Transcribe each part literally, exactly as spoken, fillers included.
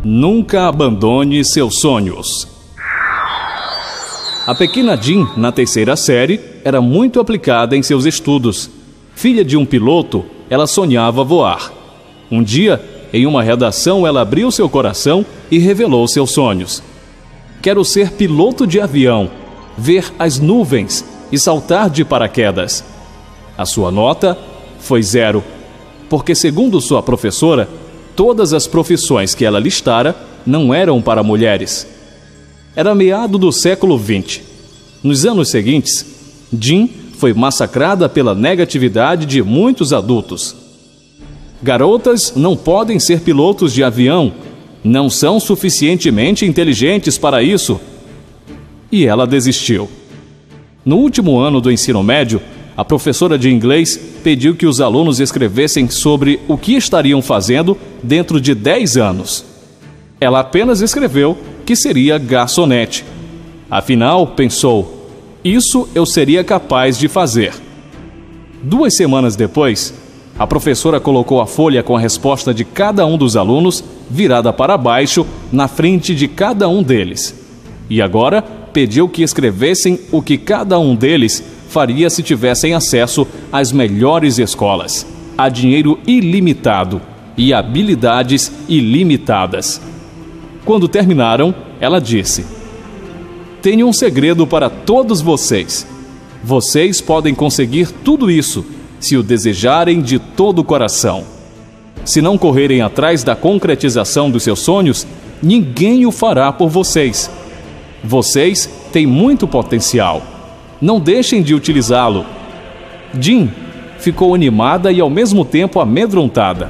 Nunca abandone seus sonhos. A pequena Jean, na terceira série, era muito aplicada em seus estudos. Filha de um piloto, ela sonhava voar. Um dia, em uma redação, ela abriu seu coração e revelou seus sonhos. Quero ser piloto de avião, ver as nuvens e saltar de paraquedas. A sua nota foi zero, porque, segundo sua professora, todas as profissões que ela listara não eram para mulheres. Era meado do século vinte. Nos anos seguintes, Jean foi massacrada pela negatividade de muitos adultos. Garotas não podem ser pilotos de avião, não são suficientemente inteligentes para isso. E ela desistiu. No último ano do ensino médio, a professora de inglês pediu que os alunos escrevessem sobre o que estariam fazendo dentro de dez anos. Ela apenas escreveu que seria garçonete. Afinal, pensou, isso eu seria capaz de fazer. Duas semanas depois, a professora colocou a folha com a resposta de cada um dos alunos virada para baixo na frente de cada um deles. E agora pediu que escrevessem o que cada um deles faria se tivessem acesso às melhores escolas, a dinheiro ilimitado e habilidades ilimitadas. Quando terminaram, ela disse: tenho um segredo para todos vocês. Vocês podem conseguir tudo isso se o desejarem de todo o coração. Se não correrem atrás da concretização dos seus sonhos, ninguém o fará por vocês. Vocês têm muito potencial. Não deixem de utilizá-lo. Jean ficou animada e ao mesmo tempo amedrontada.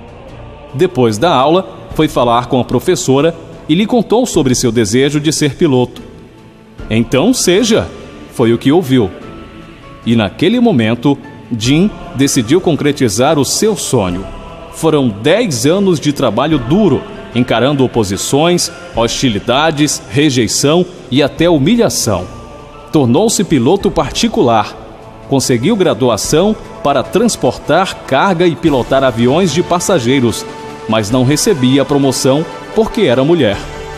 Depois da aula, foi falar com a professora e lhe contou sobre seu desejo de ser piloto. Então seja, foi o que ouviu. E naquele momento, Jean decidiu concretizar o seu sonho. Foram dez anos de trabalho duro, encarando oposições, hostilidades, rejeição e até humilhação. Tornou-se piloto particular. Conseguiu graduação para transportar carga e pilotar aviões de passageiros, mas não recebia a promoção porque era mulher.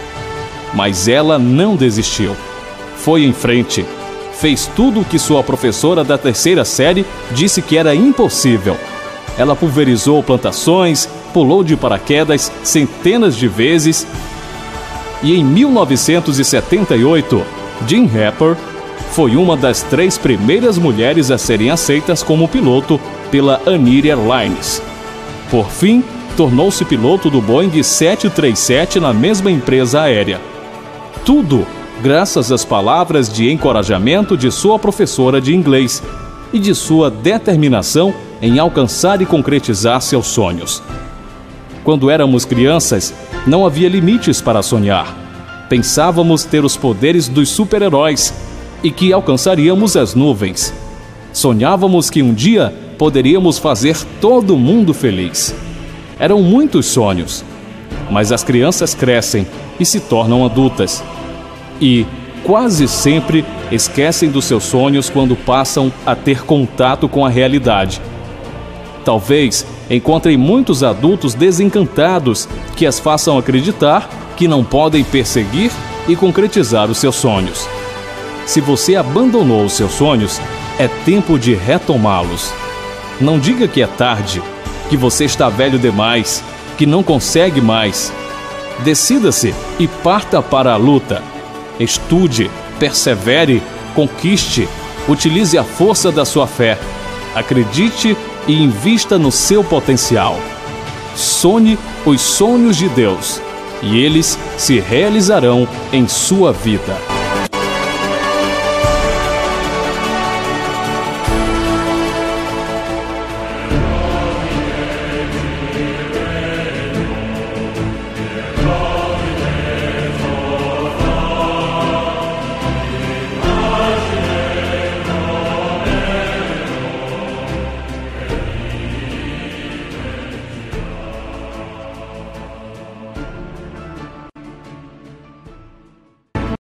Mas ela não desistiu. Foi em frente. Fez tudo o que sua professora da terceira série disse que era impossível. Ela pulverizou plantações, pulou de paraquedas centenas de vezes. E em mil novecentos e setenta e oito, Jean Harper foi uma das três primeiras mulheres a serem aceitas como piloto pela Anier Airlines. Por fim, tornou-se piloto do Boeing sete três sete na mesma empresa aérea. Tudo graças às palavras de encorajamento de sua professora de inglês e de sua determinação em alcançar e concretizar seus sonhos. Quando éramos crianças, não havia limites para sonhar. Pensávamos ter os poderes dos super-heróis e que alcançaríamos as nuvens. Sonhávamos que um dia poderíamos fazer todo mundo feliz. Eram muitos sonhos, mas as crianças crescem e se tornam adultas. E, quase sempre, esquecem dos seus sonhos quando passam a ter contato com a realidade. Talvez encontrem muitos adultos desencantados que as façam acreditar que não podem perseguir e concretizar os seus sonhos. Se você abandonou os seus sonhos, é tempo de retomá-los. Não diga que é tarde, que você está velho demais, que não consegue mais. Decida-se e parta para a luta. Estude, persevere, conquiste, utilize a força da sua fé. Acredite e invista no seu potencial. Sonhe os sonhos de Deus e eles se realizarão em sua vida.